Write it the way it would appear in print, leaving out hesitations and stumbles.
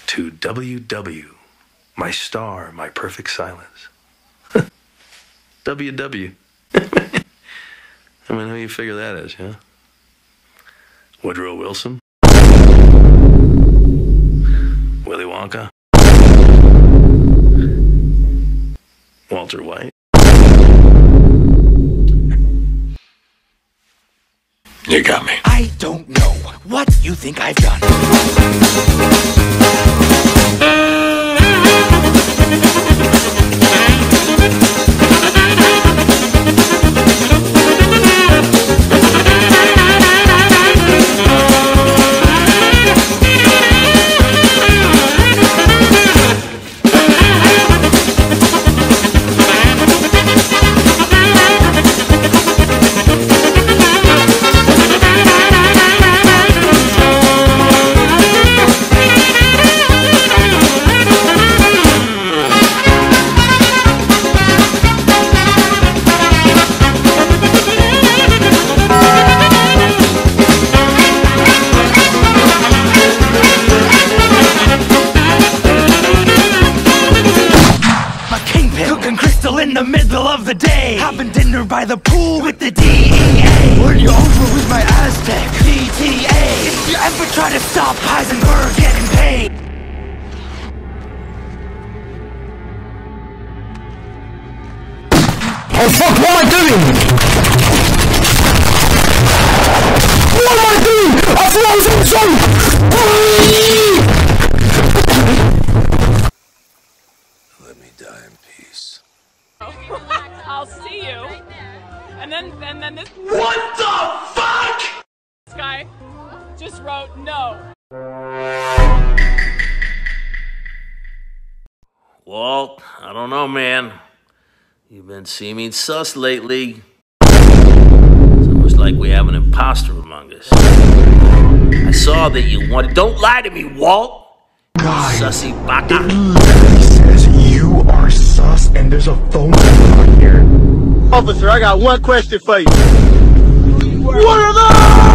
to WW, my star, my perfect silence. WW. I mean, who you figure that is, huh? Woodrow Wilson? Willy Wonka? Walter White? You got me. I don't know what you think I've done. In the middle of the day, having dinner by the pool with the DEA. When you're over with my Aztec DTA, if you ever try to stop Heisenberg getting paid. Oh fuck, what am I doing? What am I doing? I thought I was in zone! Let me die in peace. I'll see you. And then this. What the fuck? This guy just wrote no. Walt, I don't know, man. You've been seeming sus lately. It's almost like we have an imposter among us. I saw that you wanted. Don't lie to me, Walt. Guy, Sussy baka. it literally says you are sus and there's a phone number on here. Officer, I got one question for you. What are those?